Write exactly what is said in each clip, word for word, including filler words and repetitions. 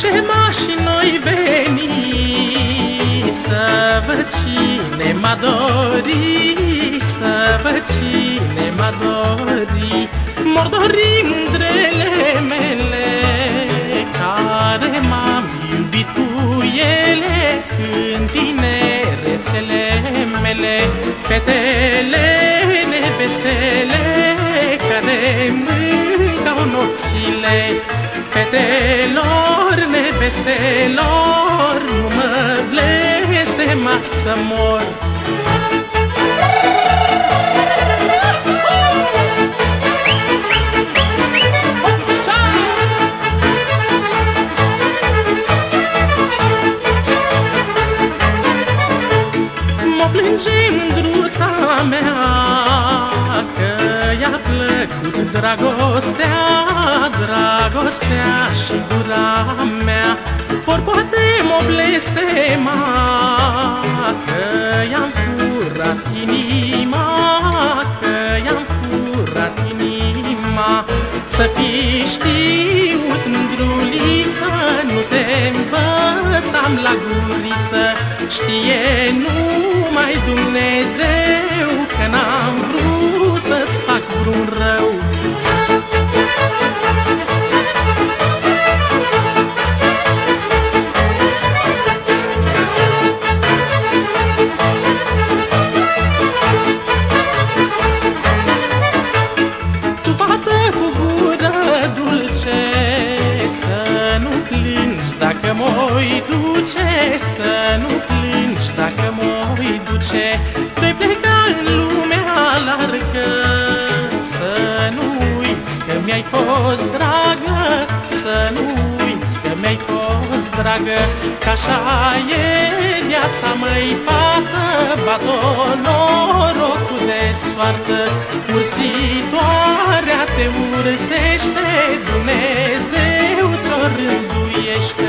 Cema și noi veni să văd cine m-a dorit, să văd cine m-a dorit. M-or dori mândrele mele, care m-am iubit cu ele în tinerețele mele. Fetele, nevestele, care mâncau nopțile. Fetelor, nevestelor, nu mă blestemați să mor. Mă plânge mândruța mea că i-a plăcut dragostea, dragostea și gura mea. Or poate mă blestema că i-am furat inima, că i-am furat inima. Să fii știut, mândruliță, nu te învățam la guriță. Știe numai Dumnezeu că n-am vrut să-ți fac vreun rău. Tu, fată cu gură dulce, să nu plângi dacă m-oi duce, să nu plângi dacă m-oi duce. Doi pleca în lumea largă, să nu uiți că mi-ai fost dragă, să nu uiți că mi-ai fost dragă. Că-așa e viața, măi, fată, bat-o norocul de soartă. Ursitoarea te ursește, Dumnezeu ți-o rânduiește.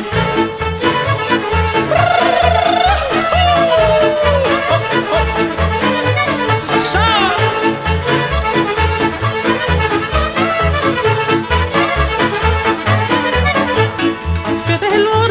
Fetelor,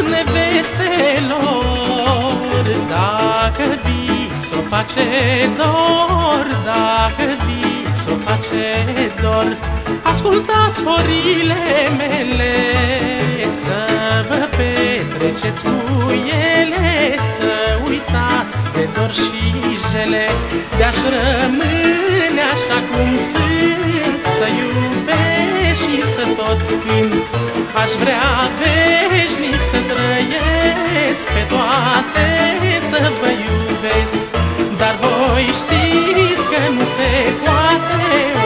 nevestelor, dacă vis-o face dor, dacă vis-o face dor, ascultați horile mele, să vă petreceți cu ele, să uitați de dor și jele. De-aș rămâne așa cum sunt, să iubesc și să tot cânt. Aș vrea veșnic să trăiesc, pe toate să vă iubesc. Dar voi știți că nu se poate,